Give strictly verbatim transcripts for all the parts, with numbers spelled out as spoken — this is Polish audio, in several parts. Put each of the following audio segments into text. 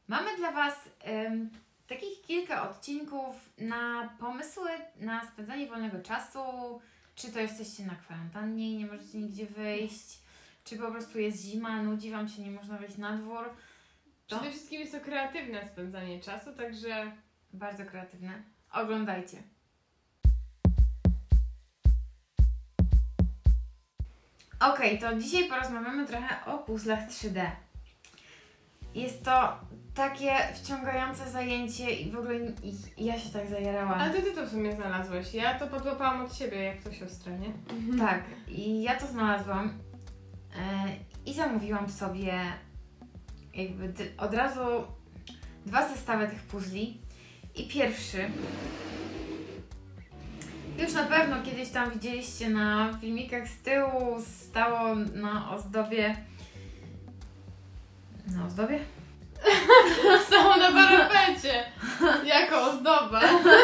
Mamy dla Was ym, takich kilka odcinków na pomysły na spędzanie wolnego czasu. Czy to jesteście na kwarantannie i nie możecie nigdzie wyjść, czy po prostu jest zima, nudzi Wam się, nie można wyjść na dwór. To Przede wszystkim jest to kreatywne spędzanie czasu, także bardzo kreatywne. Oglądajcie. Okej, okay, to dzisiaj porozmawiamy trochę o puzzlach trzy D. Jest to takie wciągające zajęcie i w ogóle i ja się tak zajarałam. Ale to ty to w sumie znalazłeś. Ja to podłapałam od siebie, jak to siostra, nie? Tak, i ja to znalazłam yy, i zamówiłam sobie jakby od razu dwa zestawy tych puzli. I pierwszy, już na pewno kiedyś tam widzieliście na filmikach z tyłu, stało na ozdobie. Na ozdobie? Stało na parapecie, jako ozdoba.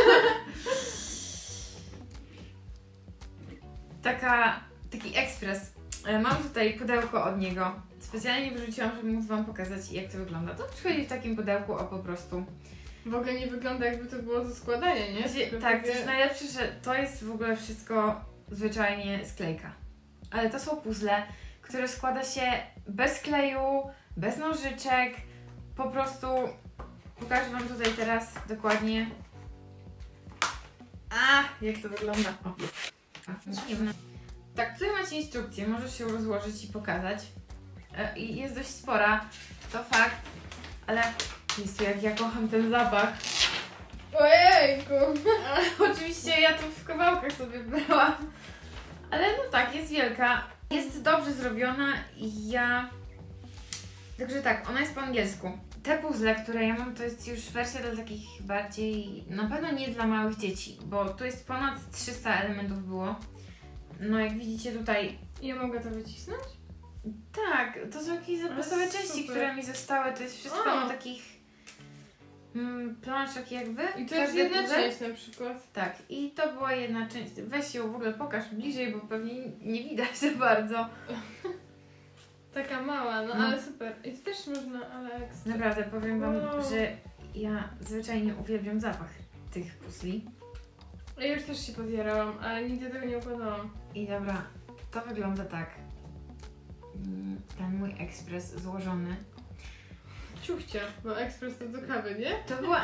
Taka, taki ekspres. Mam tutaj pudełko od niego. Specjalnie wyrzuciłam, żeby móc Wam pokazać, jak to wygląda. To przychodzi w takim pudełku, o po prostu. W ogóle nie wygląda, jakby to było do składania, nie? Znaczy, tak, takie... to jest najlepsze, że to jest w ogóle wszystko zwyczajnie sklejka. Ale to są puzzle, które składa się bez kleju, bez nożyczek. Po prostu pokażę Wam tutaj teraz dokładnie. A, jak to wygląda. O. Tak, tutaj macie instrukcję, możesz się rozłożyć i pokazać. I jest dość spora, to fakt, ale jest to jak ja kocham ten zapach. Ojejku! Oczywiście ja tu w kawałkach sobie brałam, ale no tak, jest wielka. Jest dobrze zrobiona i ja... Także tak, ona jest po angielsku. Te puzzle, które ja mam, to jest już wersja dla takich bardziej... Na pewno nie dla małych dzieci, bo tu jest ponad trzysta elementów było. No jak widzicie tutaj... Ja mogę to wycisnąć? Tak, to są jakieś zapasowe części, super. które mi zostały. To jest wszystko O. na takich mm, planszach jakby. I to jest Każdy jedna puzzle. część na przykład. Tak, i to była jedna część. Weź ją w ogóle pokaż bliżej, bo pewnie nie widać za bardzo. Taka mała, no, No. ale super. I to też można, ale ekstra. Naprawdę powiem Wam, Wow. że ja zwyczajnie uwielbiam zapach tych puzli. Ja już też się podjarałam, ale nigdy tego nie układałam. I dobra, to wygląda tak. Mm, Ten mój ekspres złożony. Ciuchcia, bo ekspres to do kawy, nie? To była...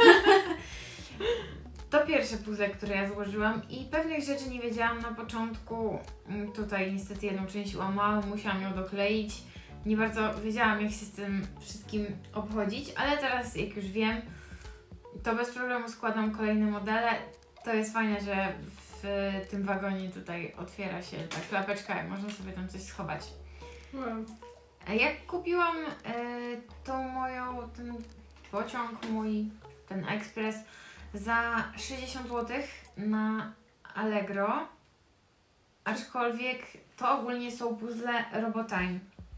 To pierwsze puzzle, które ja złożyłam i pewnych rzeczy nie wiedziałam na początku. Tutaj niestety jedną część łamałam, musiałam ją dokleić. Nie bardzo wiedziałam, jak się z tym wszystkim obchodzić, ale teraz jak już wiem, to bez problemu składam kolejne modele. To jest fajne, że w tym wagonie tutaj otwiera się ta klapeczka i można sobie tam coś schować. Wow. Jak kupiłam y, tą moją, ten pociąg mój, ten ekspres za sześćdziesiąt złotych na Allegro, aczkolwiek to ogólnie są puzzle Robotime.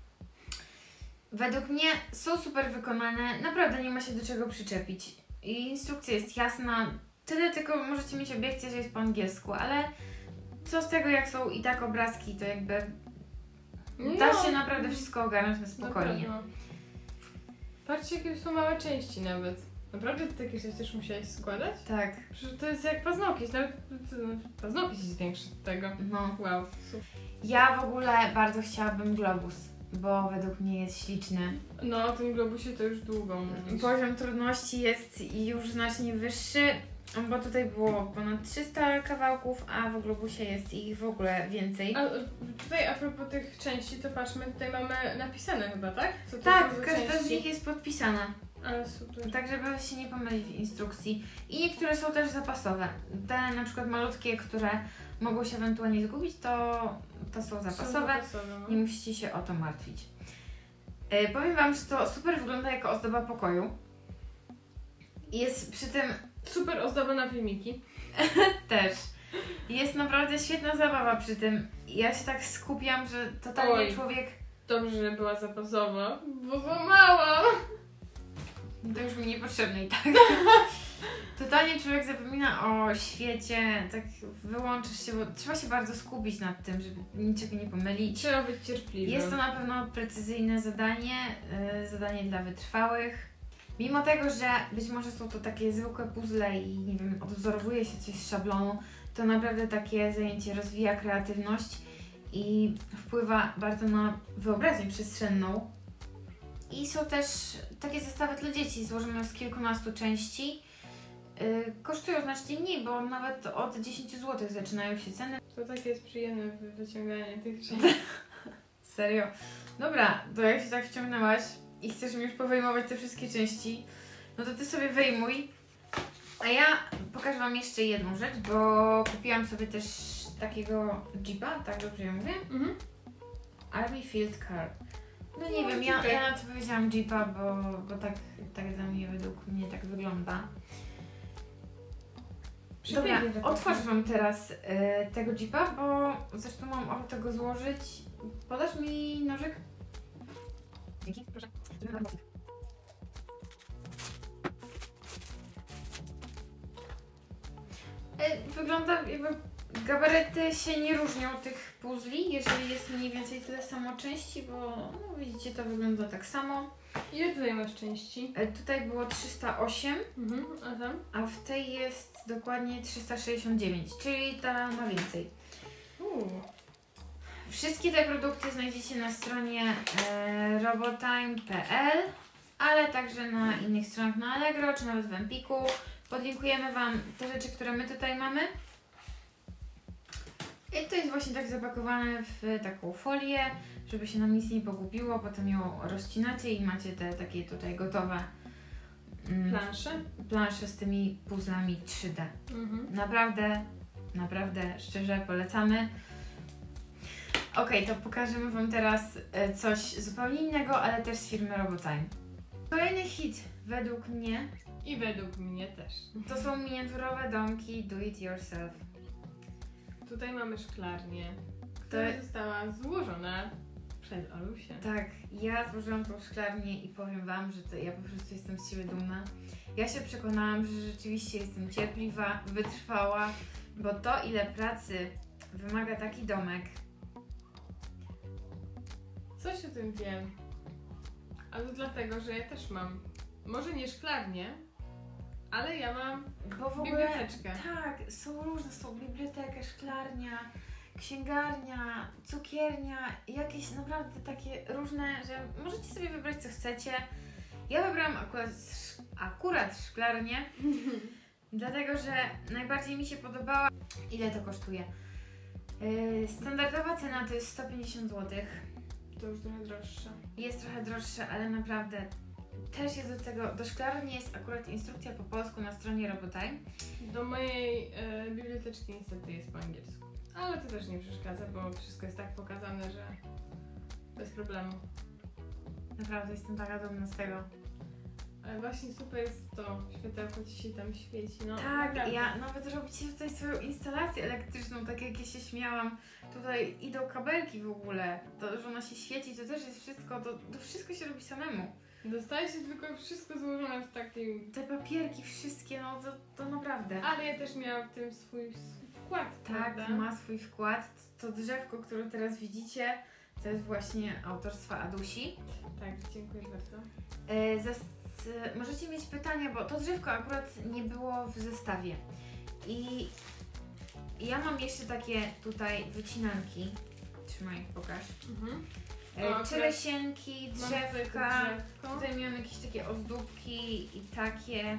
Według mnie są super wykonane, naprawdę nie ma się do czego przyczepić. I instrukcja jest jasna, tyle tylko możecie mieć obiekcję, że jest po angielsku, ale co z tego, jak są i tak obrazki, to jakby da się naprawdę wszystko ogarnąć na spokojnie. Na Patrzcie, jakie są małe części nawet. Naprawdę ty takie rzeczy też musiałeś składać? Tak. Przecież to jest jak paznokieć, nawet paznokieć jest większy od tego. No. Wow, super. Ja w ogóle bardzo chciałabym globus, bo według mnie jest śliczny. No, o tym globusie to już długo mówisz. Poziom trudności jest już znacznie wyższy, bo tutaj było ponad trzysta kawałków, a w globusie jest ich w ogóle więcej. A tutaj a propos tych części, to patrzmy, tutaj mamy napisane chyba, tak? Co to Tak, są za każda części? z nich jest podpisana, Ale super. tak żeby się nie pomylić w instrukcji. I niektóre są też zapasowe. Te na przykład malutkie, które mogą się ewentualnie zgubić, to, to są zapasowe. Są zapasowe no. Nie musicie się o to martwić. Yy, powiem Wam, że to super wygląda jako ozdoba pokoju. Jest przy tym Super ozdoba na filmiki. też. Jest naprawdę świetna zabawa przy tym. Ja się tak skupiam, że totalnie Oj. człowiek... Dobrze, że była zapasowa, bo złamałam. To już mi niepotrzebne i tak. Totalnie człowiek zapomina o świecie, tak wyłączysz się, bo trzeba się bardzo skupić nad tym, żeby niczego nie pomylić. Trzeba być cierpliwym. Jest to na pewno precyzyjne zadanie, yy, zadanie dla wytrwałych. Mimo tego, że być może są to takie zwykłe puzzle i nie wiem, odwzorowuje się coś z szablonu, to naprawdę takie zajęcie rozwija kreatywność i wpływa bardzo na wyobraźnię przestrzenną. I są też takie zestawy dla dzieci złożone z kilkunastu części. Yy, kosztują znacznie mniej, bo nawet od dziesięć złotych zaczynają się ceny. To takie jest przyjemne wy- wyciąganie tych części. Serio. Dobra, to jak się tak wciągnęłaś i chcesz mi już powyjmować te wszystkie części, no to ty sobie wyjmuj. A ja pokażę wam jeszcze jedną rzecz, bo kupiłam sobie też takiego Jeepa, tak dobrze ja mówię? Mhm. Army Field Car. No nie No, wiem, ja, okej. ja na to powiedziałam Jeepa, bo, bo tak, tak dla mnie, według mnie tak wygląda. Dobra, Przepięknie to otworzę kupię. wam teraz e, tego Jeepa, bo zresztą mam ochotę go złożyć. Podasz mi nożyk? Dzięki, proszę. E, Wygląda jakby gabaryty się nie różnią od tych puzli, jeżeli jest mniej więcej tyle samo części, bo no, widzicie, to wygląda tak samo. Ile tutaj masz części? E, Tutaj było trzysta osiem, Mhm. A tam? a w tej jest dokładnie trzysta sześćdziesiąt dziewięć, czyli ta ma więcej. Uuu. Wszystkie te produkty znajdziecie na stronie e, robotime kropka p l, ale także na innych stronach, na Allegro czy nawet w Empiku. Podlinkujemy Wam te rzeczy, które my tutaj mamy. I to jest właśnie tak zapakowane w taką folię, żeby się nam nic nie pogubiło. Potem ją rozcinacie i macie te takie tutaj gotowe mm, Plansze? plansze z tymi puzzlami trzy D. Mhm. Naprawdę, naprawdę szczerze polecamy. Ok, to pokażemy Wam teraz e, coś zupełnie innego, ale też z firmy Robotime. Kolejny hit według mnie I według mnie też. to są miniaturowe domki do it yourself. Tutaj mamy szklarnię, która To- została złożona przez Olusię. Tak, ja złożyłam tą szklarnię i powiem Wam, że to ja po prostu jestem z siebie dumna. Ja się przekonałam, że rzeczywiście jestem cierpliwa, wytrwała, bo to ile pracy wymaga taki domek. Coś o tym wiem. A to dlatego, że ja też mam, może nie szklarnię, ale ja mam Bo w ogóle biblioteczkę. tak, są różne, są biblioteka, szklarnia, księgarnia, cukiernia, jakieś naprawdę takie różne, że możecie sobie wybrać co chcecie. Ja wybrałam akurat, sz- akurat szklarnię, dlatego że najbardziej mi się podobała. Ile to kosztuje? Yy, standardowa cena to jest sto pięćdziesiąt złotych. To już trochę droższe. Jest trochę droższe, ale naprawdę też jest do tego, do szklarni jest akurat instrukcja po polsku na stronie Robotime. Do mojej e, biblioteczki niestety jest po angielsku. Ale to też nie przeszkadza, bo wszystko jest tak pokazane, że bez problemu. Naprawdę jestem taka dumna z tego. Ale właśnie super jest to, światełko ci się tam świeci, no Tak, naprawdę. ja nawet robicie tutaj swoją instalację elektryczną, tak jak ja się śmiałam. Tutaj idą kabelki w ogóle, to, że ona się świeci, to też jest wszystko, to, to wszystko się robi samemu. Dostaje się tylko wszystko złożone w takim... Te papierki wszystkie, no to, to naprawdę. Ale ja też miałam w tym swój swój wkład, Tak, prawda? ma swój wkład. To drzewko, które teraz widzicie, to jest właśnie autorstwa Adusi. Tak, dziękuję bardzo. E, zas- możecie mieć pytania, bo to drzewko akurat nie było w zestawie. I ja mam jeszcze takie tutaj wycinanki. Trzymaj, pokaż. Mhm. E, O, akurat Czeresienki, Mam tutaj to drzewka. drzewko. Tutaj miałam jakieś takie ozdóbki i takie.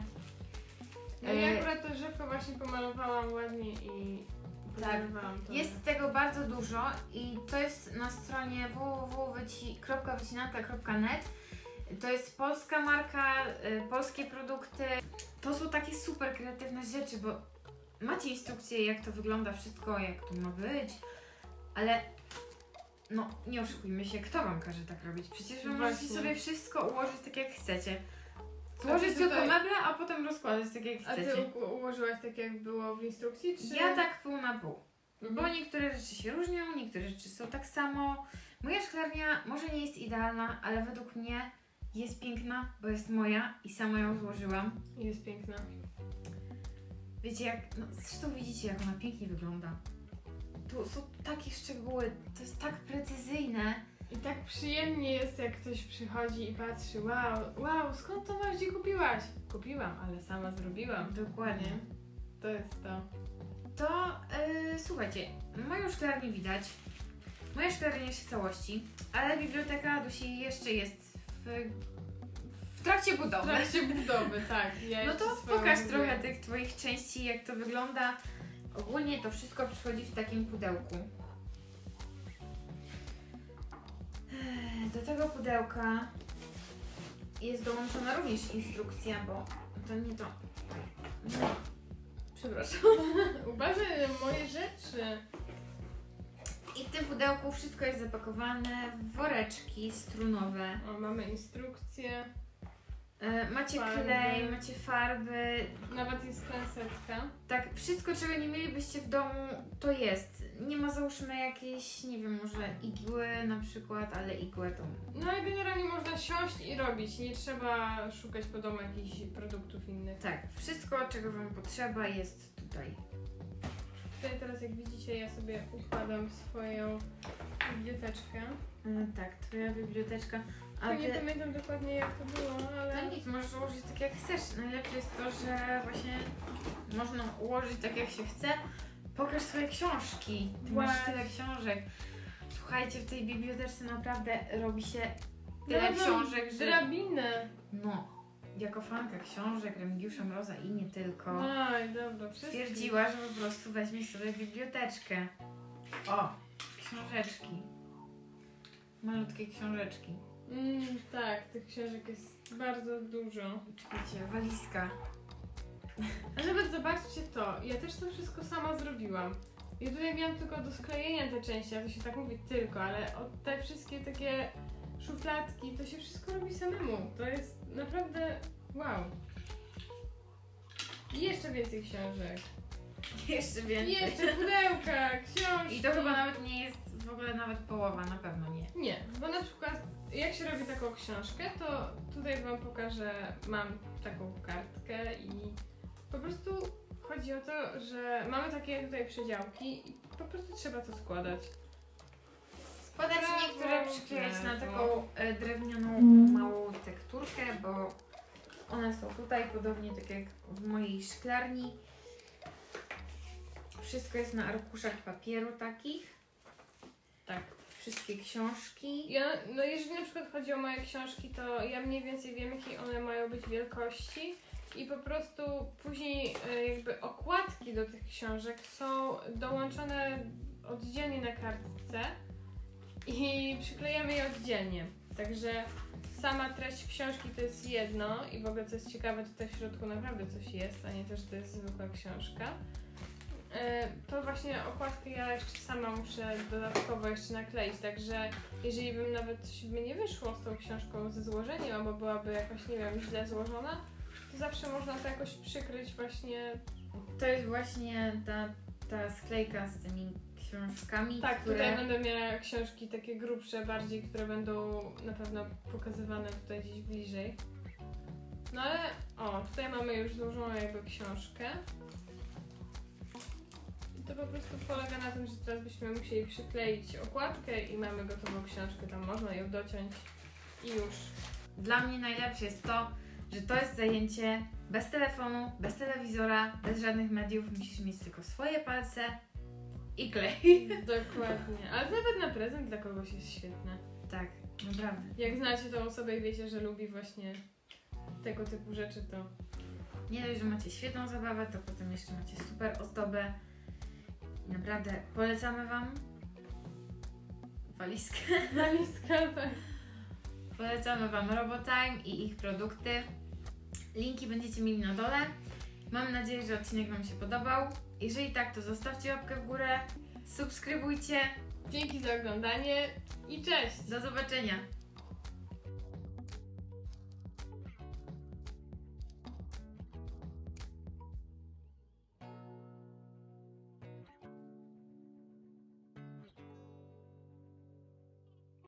No i e, akurat to drzewko właśnie pomalowałam ładnie i Tak. pomalowałam to. Jest tego bardzo dużo i to jest na stronie w w w kropka wycinanka kropka net. To jest polska marka, y, polskie produkty. To są takie super kreatywne rzeczy, bo macie instrukcje, jak to wygląda wszystko, jak to ma być, ale no nie oszukujmy się, kto Wam każe tak robić? Przecież Wy możecie Właśnie. sobie wszystko ułożyć tak jak chcecie. A Złożyć ty tylko tutaj- meble, a potem rozkładać tak jak A ty chcecie. u- ułożyłaś tak jak było w instrukcji, czy... Ja tak pół na pół. Mhm. Bo niektóre rzeczy się różnią, niektóre rzeczy są tak samo. Moja szklarnia może nie jest idealna, ale według mnie jest piękna, bo jest moja i sama ją złożyłam. Jest piękna. Wiecie jak, no zresztą widzicie jak ona pięknie wygląda. Tu są takie szczegóły, to jest tak precyzyjne. I tak przyjemnie jest, jak ktoś przychodzi i patrzy, wow, wow, skąd to masz, gdzie kupiłaś? Kupiłam, ale sama zrobiłam. Dokładnie. To jest to. To yy, słuchajcie, moją szklarnię widać. Moja szklarnia jest w całości, ale biblioteka Adusi jeszcze jest w, w trakcie W budowy. trakcie budowy, tak. Ja No jeszcze to swoją pokaż buduję. trochę tych Twoich części, jak to wygląda. Ogólnie to wszystko przychodzi w takim pudełku. Ech, Do tego pudełka jest dołączona również instrukcja, bo to nie to. No. Przepraszam. Uważaj na moje rzeczy. I w tym pudełku wszystko jest zapakowane w woreczki strunowe. O, mamy instrukcję. E, macie Farby. klej, macie farby. Nawet jest klansetka. Tak, wszystko czego nie mielibyście w domu, to jest. Nie ma załóżmy jakiejś, nie wiem, może igły na przykład, ale igłę to... No ale generalnie można siąść i robić. Nie trzeba szukać po domu jakichś produktów innych. Tak, wszystko czego Wam potrzeba jest tutaj. Tutaj teraz jak widzicie ja sobie układam swoją biblioteczkę. E, tak, Twoja biblioteczka. A Ja nie ty... pamiętam dokładnie jak to było, ale... No nic, możesz ułożyć tak jak chcesz. Najlepsze jest to, że właśnie można ułożyć tak jak się chce. Pokaż swoje książki. Ty masz Właśnie. tyle książek. Słuchajcie, w tej bibliotece naprawdę robi się tyle Nawet mam książek, że... drabinę. No, jako fanka książek Remigiusza Mroza i nie tylko, Aj, dobra, wszystko. stwierdziła, że po prostu weźmie sobie biblioteczkę. O, książeczki. Malutkie książeczki. Mm, tak, tych książek jest bardzo dużo. Czekajcie, walizka. A nawet zobaczcie to, ja też to wszystko sama zrobiłam. Ja tutaj miałam tylko do sklejenia te części, a to się tak mówi tylko, ale od te wszystkie takie szufladki, to się wszystko robi samemu. To jest naprawdę wow. I jeszcze więcej książek. Jeszcze I więcej. jeszcze pudełka, książki. I to chyba nawet nie jest w ogóle nawet połowa, na pewno nie. Nie, bo na przykład jak się robi taką książkę, to tutaj Wam pokażę, mam taką kartkę i po prostu chodzi o to, że mamy takie tutaj przedziałki i po prostu trzeba to składać. Składać Brawo, niektóre przyklejać na brawo. taką e, drewnianą małą tekturkę, bo one są tutaj, podobnie tak jak w mojej szklarni. Wszystko jest na arkuszach papieru takich. Tak. Wszystkie książki. Ja, no jeżeli na przykład chodzi o moje książki, to ja mniej więcej wiem, jakie one mają być wielkości i po prostu później e, jakby okładki do tych książek są dołączone oddzielnie na kartce i przyklejamy je oddzielnie. Także sama treść książki to jest jedno i w ogóle co jest ciekawe, tutaj w środku naprawdę coś jest, a nie to, że to jest zwykła książka. E, To właśnie okładkę ja jeszcze sama muszę dodatkowo jeszcze nakleić, także jeżeli bym nawet coś by nie wyszło z tą książką ze złożeniem, albo byłaby jakoś, nie wiem, źle złożona, to zawsze można to jakoś przykryć właśnie. To jest właśnie ta, ta sklejka z tymi książkami, Tak, które... tutaj będę miała książki takie grubsze bardziej, które będą na pewno pokazywane tutaj gdzieś bliżej. No ale, o, tutaj mamy już złożoną jakby książkę. I to po prostu polega na tym, że teraz byśmy musieli przykleić okładkę i mamy gotową książkę, tam można ją dociąć i już. Dla mnie najlepsze jest to, że to jest zajęcie bez telefonu, bez telewizora, bez żadnych mediów. Musisz mieć tylko swoje palce i klej. Dokładnie, ale nawet na prezent dla kogoś jest świetne. Tak, naprawdę. Jak znacie tą osobę i wiecie, że lubi właśnie tego typu rzeczy, to Nie dość, że macie świetną zabawę, to potem jeszcze macie super ozdobę. I naprawdę polecamy Wam walizkę. walizka, tak. Polecamy Wam Robotime i ich produkty. Linki będziecie mieli na dole. Mam nadzieję, że odcinek Wam się podobał. Jeżeli tak, to zostawcie łapkę w górę, subskrybujcie. Dzięki za oglądanie i cześć! Do zobaczenia!